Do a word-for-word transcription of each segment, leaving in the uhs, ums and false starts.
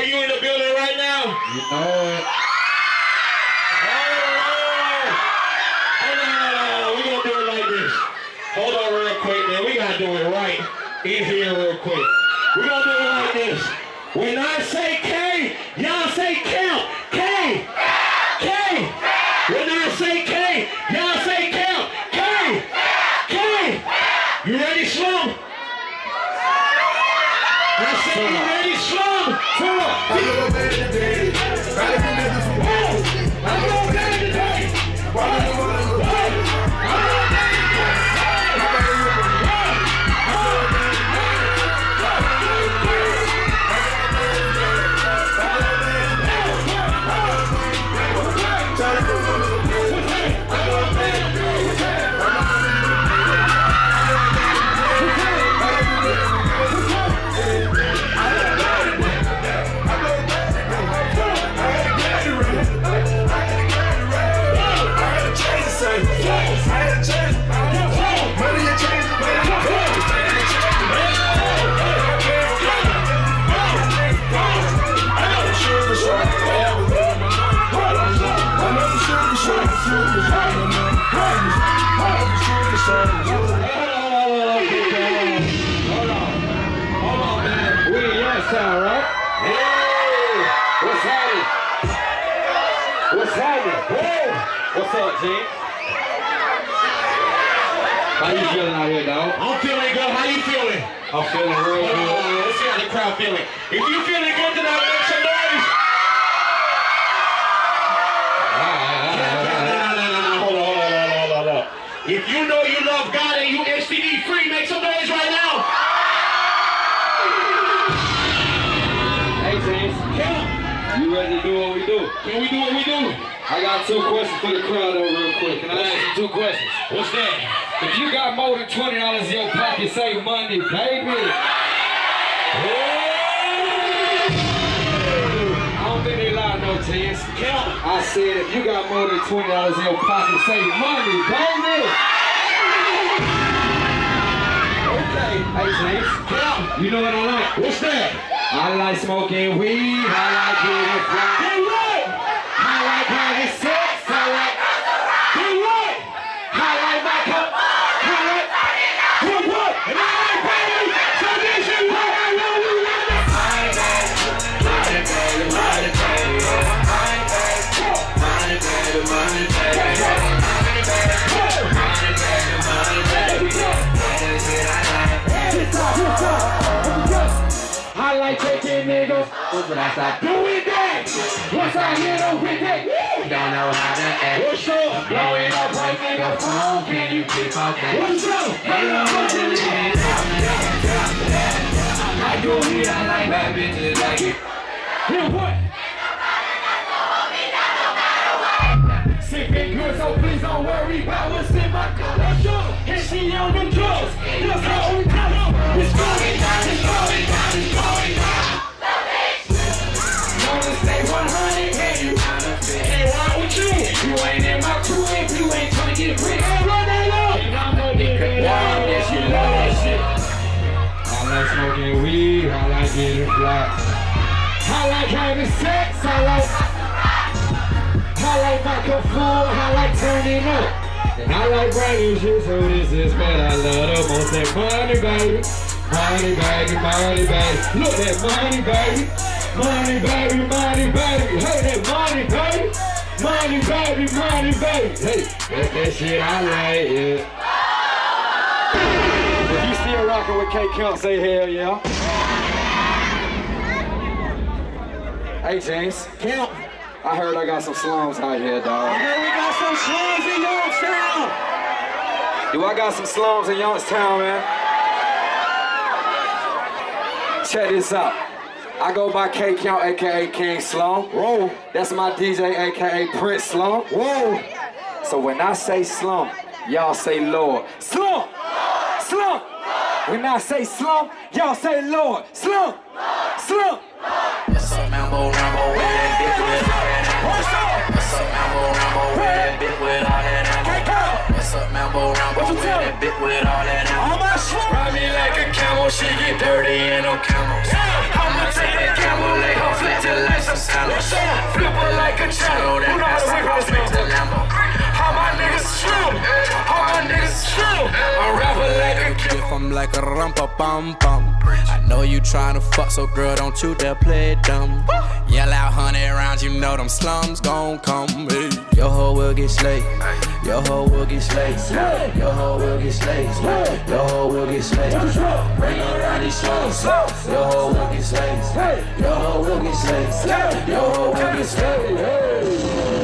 you in the building right now? You know it. Hold on real quick, man. We gotta do it right in here real quick. We gonna do it like this. When I say K, y'all say count. K. K. When I say K, y'all say count. K. K. You ready, Slum? I say you ready, Slum? Come on. I'm gonna bed today. I'm gonna bed today. What's up, G? How you feeling out here, dog? I'm feeling good. How you feeling? I'm feeling real good. Uh, let's see how the crowd feeling. If you feeling good tonight, make some noise. Hold on, hold on, hold on, hold on. If you know you love God and you S T D free, make some noise right now. Hey, James. Count. You ready to do what we do? Can we do what we do? I got two questions for the crowd though real quick. Can I ask you two questions? What's that? If you got more than twenty dollars in your pocket, say money, baby. I don't think they lie, no chance. Count. I said if you got more than twenty dollars in your pocket, say money, baby. Okay. Hey, James. Count. You know what I like? What's that? I like smoking weed. I like getting fried. Get right. I like having sex. I like. Get right. I like my cup. I like. Get what? And I like baby. So this is what I love you. Money, baby, money, baby, money, baby, money, baby, money, baby, money, baby, money, baby, I like taking niggas. What's what I stop? Do it that. Once I hit up with that. Don't know how to act. What's up? Blowing up my nigga phone. Can you keep on that? What's up? I do it, I like bad bitches like it. Hear what? Sipping good, so please don't worry about what's in my cup. And she on them drugs. That's how we come up. It's going down, it's going down, it's going down. Wanna stay one hundred, and you Hey, why with you? You ain't in my crew if you ain't tryna get rich. Hey, run that up. And I'm gonna get it down, yes, you love that shit. I like smoking weed, I like getting fly. I like having sex, I like. I like my cup full, I like turning up. And I like bragging shit, so this is what I love the most. That money, baby. Money, baby, money, baby. Look, that money, baby. Money, baby, money, baby. Hey, that money, baby. Money, baby, money, baby. Hey, that's that shit I like, yeah. If you still rocking with K Count, say hell yeah. Hey, James. Count. I heard I got some slums out here, dog. I heard we got some slums in Youngstown. Do I got some slums in Youngstown, man? Check this out. I go by K Count, aka King Slum. Whoa. That's my D J, aka Prince Slum. Whoa. So when I say slum, y'all say Lord. Slum! Slum! When I say slum, y'all say Lord. Slum! Slum! What's up, Mambo Rambo, with that bitch with all that ammo? What's up? What's up, Mambo Rambo, with that bitch with all that ammo? What's up, Mambo Rambo, with that bitch with all that ammo? All my slums. Ride me like a camel, she get dirty and no camels. I'ma take that camel, lay her flat like a channel. Who know how to whip it straight to Lambo? All my niggas chill. All my niggas chill. I'm rapping like a kid. If I'm like a rumpa bum bum. I know you tryna fuck, so girl, don't you dare play dumb. Yell out hundred rounds, you know them slums gon' come. Hey. Your hoe will get slayed. Your hoe will get slayed. Your hoe will get slayed. Your hoe will get slayed. Bring around these slums. Your hoe will get slayed. Your hoe will get slayed. Your hoe will get slayed.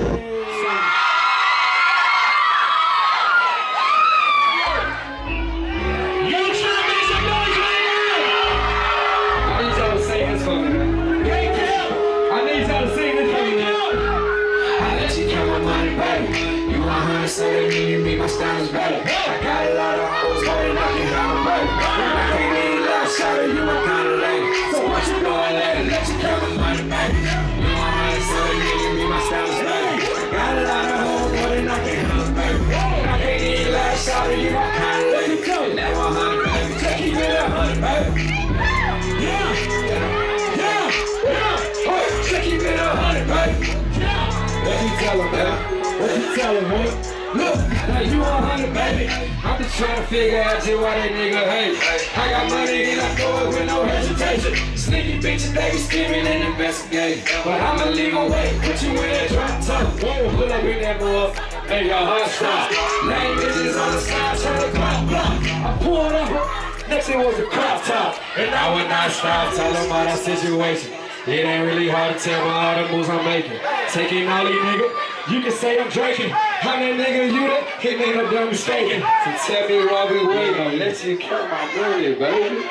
Say me and me, my style is better. I got a lot of hoes, but they knocking down the baby. I can't even love shadow, you my kind of lady. So what you doing later? Let you count my money, baby. You know how to say me and me, my style is better. I got a lot of hoes, but they knocking down the baby. I can't even love shadow, you my kind of lady. And that one hundred, baby. Just keep it a hundred, baby. Yeah, yeah, yeah. Just keep it a hundred, baby. What you tell them, man? What you tell them, man? Look, now you a hundred, baby. I'm just trying to figure out just why that nigga hate. I got money and I throw it with no hesitation. Sneaky bitches, they be scheming and investigating. But I'ma leave them wait, put you in that drop top. Pull up in that boy, make your heart stop. Lame bitches on the side, trying to clock block. I pulled up, next it was a crop top. And I would not stop, tell them about that situation. It ain't really hard to tell by all the moves I'm making. Taking all these niggas, you can say I'm drinking. I'm that nigga, you that, he made no dumb mistaken. So tell me why we wait, I'll let you count my money, baby.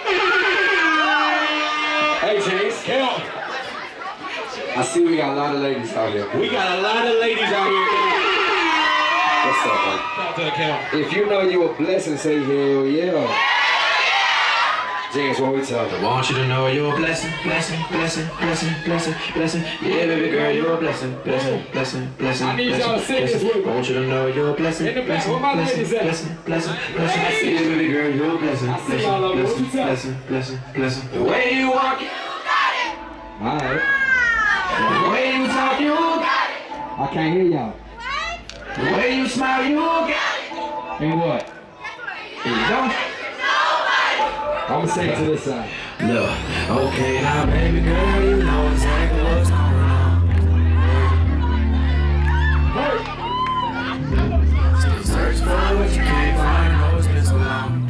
Hey, James, count. I see we got a lot of ladies out here. We got a lot of ladies out here. What's up, man? Shout to the count. If you know you a blessing, say hell yeah. James, what we tell them? I want you to know you're a blessing, blessing, blessing, blessing, blessing, blessing. Yeah, baby girl, you're a blessing, blessing, blessing, blessing. I need y'all to sing this with me. I want you to know you're a blessing, in the back, blessing, where my blessing, ladies at? blessing, blessing, blessing. Yeah, baby girl, you're a blessing, I see y'all over blessing, there. blessing, blessing, blessing. The way you walk, you got it. All right. The way you talk, you got it. I can't hear y'all. The way you smile, you got it. And what? And you don't. I'm gonna say to this side. Look, okay now, baby girl, you know exactly what's going on. Still search for what you can't find. Know it's been so long.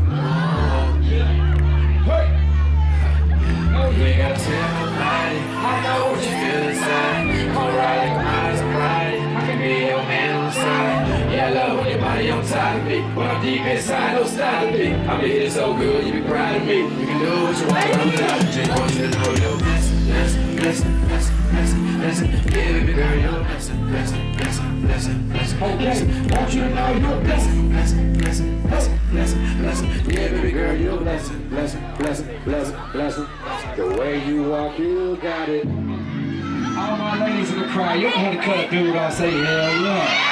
Oh, you ain't gotta tell nobody. I know what you feel inside. Come ride like my eyes are bright. I can be your man on the side. Yeah, I love when your body on top of me. When I'm deep inside, no stopping me. I'm hitting so good, you be proud of me. You can do what you want, I'm without you. Just want you to know you're a blessing, blessing, blessing, blessing, blessing, blessing. Yeah, baby girl, you're a blessing, blessing, blessing, blessing, blessing. Okay, want you to know you're a blessing, blessing, blessing, blessing, blessing, blessing. Yeah, baby girl, you're a blessing, blessing, blessing, blessing, blessing. The way you walk, you got it. All my ladies in the crowd, you don't have to cut a dude off, say hell yeah.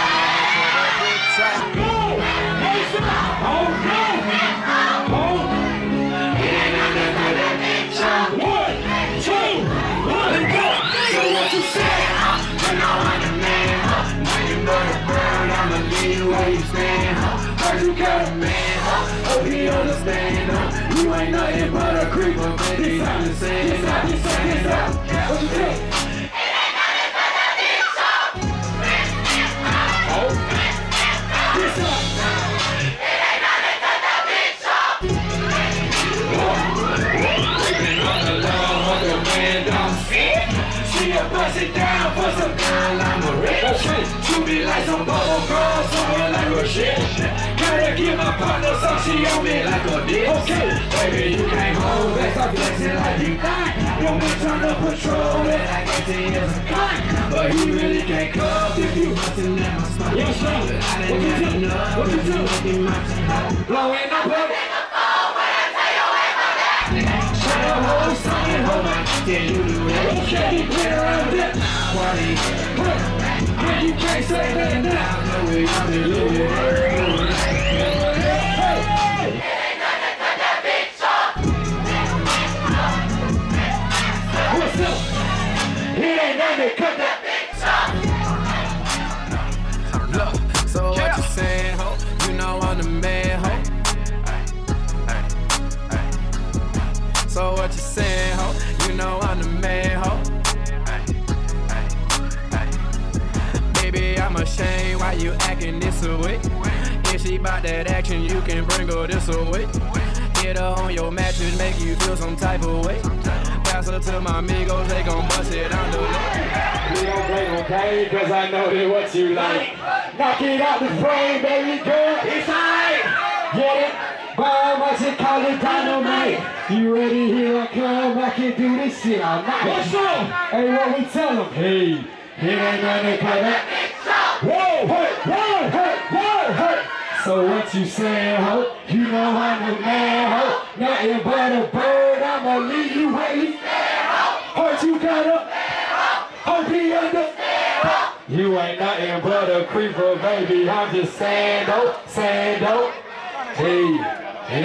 You got a man, hope he understand, huh? You ain't nothing but a creeper, baby, I'm just saying, I'm just saying, what you think? It ain't nothing but a bitch up. Oh, bitch up. It ain't nothing but a bitch up. Creeping on the lawn, what the man don't see. She a bust it down for some girl, I'm a rich. Shoot me like some bubble girl, somewhere like a shit. Gotta give my partner some, she on me like a dick. Okay, baby, you can't hold that. Stop flexing like you got. Don't be trying to patrol it like eighteen years of gun. But he really can't come if you bustin' at my spot. Yes, sir. What you do? What you do? Blowing up up. Shut up, hold something, hold my. Then you do it. Okay, play around with that. Party. And you can't say that now. No way, I'm in love. What's up? It ain't nothing cut that I'm ashamed why you acting this way. If she bout that action, you can bring her this away. Get her on your mattress, make you feel some type of way. Pass her to my amigos, they gon' bust it on the way. We don't play no game, cause I know that what you like. Knock it out the frame, baby girl. It's high. Get it? Bomb, I should call it dynamite. You ready? Here I come. I can do this shit all night. What's up? Hey, what we tell them? Hey, it ain't nothing but that. Whoa, hey, whoa, hey, whoa, hey. So what you saying, ho? You know I'm a man, ho. Nothing but a bird. I'ma leave you waiting. Heart you got up. Hope he under. You ain't nothing but a creeper, baby. I'm just saying, though, saying, though. Hey.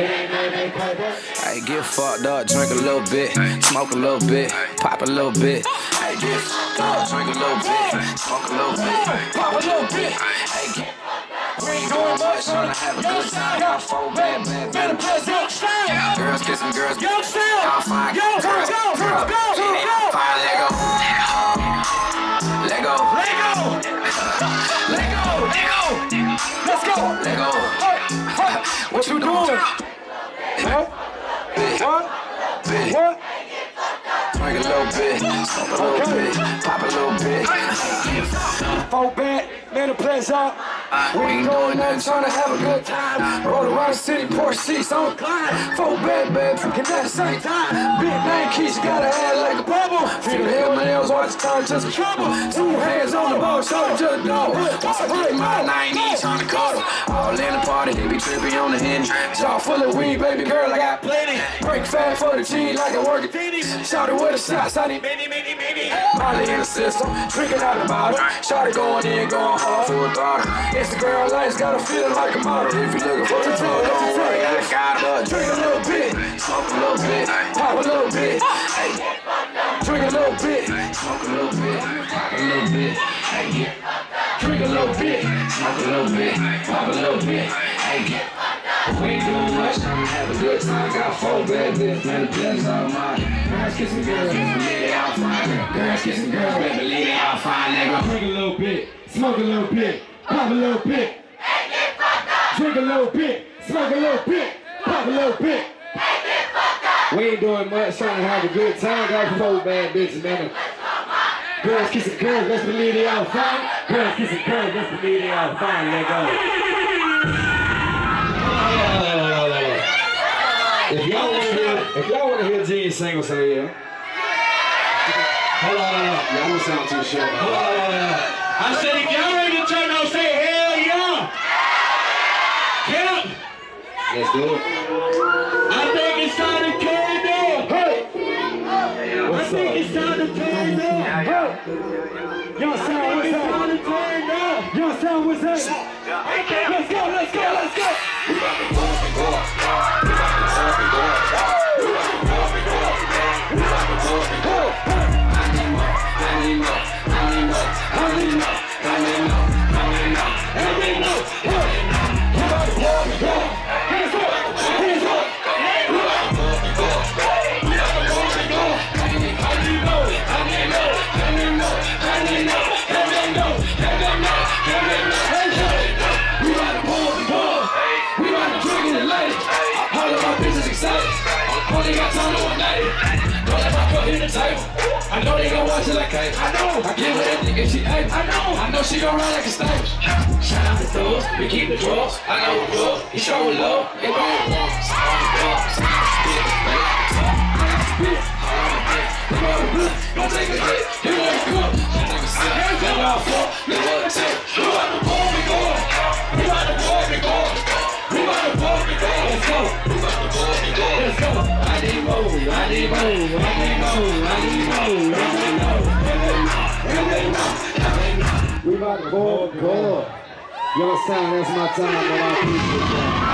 I get fucked up, drink a little bit, smoke a little bit, pop a little bit. I get fucked up, drink a little bit, smoke a little bit, pop a little bit. I get we ain't doing much, trying to have a good time. Got four bad, bad, bad, bad. Girls kissing girls, y'all fine. Girls, girls, girls, fine. Let go, let go, let go, let go, let go. Let's go, let go. What you doing? What? What? What? Drink a little bit, smoke a little bit, pop a little bit. Four bad, man, a pleasure. We ain't doing nothing, trying to have a good time. Roll around the city, Porsche seats on recline. Four bad, bad, freaking at the same time. Big name keys, you gotta have like a bubble. Feel the hell, my nails, watch the time, just trouble. Two hands on the ball, shoulder to the door. Once I break mine, I ain't even trying to cuddle. All in the party, he be trippy on the hinge. Jaw full of weed, baby girl, I got plenty. Break fat for the cheese like a working penny. Shout it with a shot, I need many, many, many. Molly in the system, drinking out the bottle. Shout it going in, going hard for a throttle. Instagram lights got a feeling like a model. If you looking for the drug, don't worry, I got it. Drink a little bit, smoke a little bit, pop a little bit. Hey, drink a little bit, smoke a little bit, pop a little bit. Hey, drink a little bit, smoke a little bit, pop a little bit. Hey, we ain't doing much, trying to have a good time. Got four bad bitches, man, the bless all mine. Girls kissing girls, believe they all fine. Girls kissing girls, believe they all fine. Nigga, drink a little bit, smoke a little bit. Pop a little bit, drink a little bit, smoke a little bit, pop a little bit. We ain't doing much, trying to have a good time. Got four bad bitches, man. Girls kissing girls, let's believe they all fine. Girls kissing girls, let's believe they all fine. Let go. If y'all want to hear, if y'all want to hear Gene sing or say yeah. Hold on, hold on. Y'all don't sound too short. Hold on, hold on. I said, if y'all ready to turn on, say hell yeah. Count. Let's do it. I think it's time to turn down. Hey. What's I think up? It's time to turn down. Hey. Y'all sound what's it's up? time to turn down. Y'all sound what's up? Let's go, let's go, let's go. We about to go and go. We about to go and go. We about to go and go. We about to go and go. I need more. I need more. I need more. I need more. I need more. I need more. I need more. We about to go and go. Hands up. Hands up. We about to go and go. We about to go and go. I need more. I need more. I need more. I need more. I need more. I need more. I need more. I need more. We about to go and go. We about to drink in the late. All of my bitches excited. Only got time to one night. Don't let my cup hit the table. I know they gon' watch it like cake. I know. I give her that dick if she ate. I know. I know she gon' run like a stage. Shout out to thugs. We keep the drugs. I know the plug. He showin' love. It gon' walk. Spit. Spit. Spit. We gon' the blood. Don't take a hit. You know the good. Don't take a sip. Let it all fall. Let it take. We about to pour me go. We about to pour me go. We about to pour me go. Let's go. We about to pour me go. Let's go. I need more. I need more. I need more. I need more. I need more. We about to pour me go. Your sound, that's my time, but I appreciate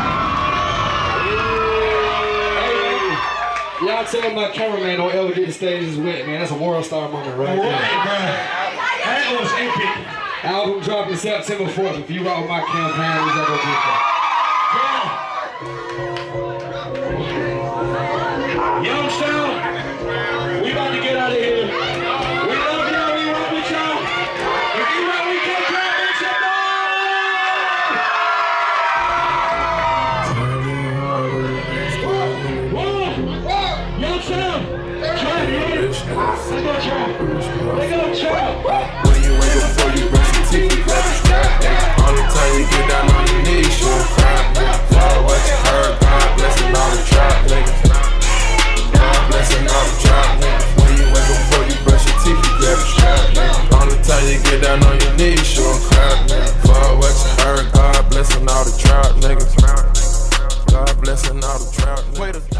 that. Hey, y'all tell my cameraman don't ever get the stages wet, man. That's a world star moment right there. That was epic. Album dropping September fourth. If you rock with my campaign, we're gonna get that. Young Sound, we about to get out of here. We love y'all, we rock with y'all. If you rock, we can't drop with y'all. play the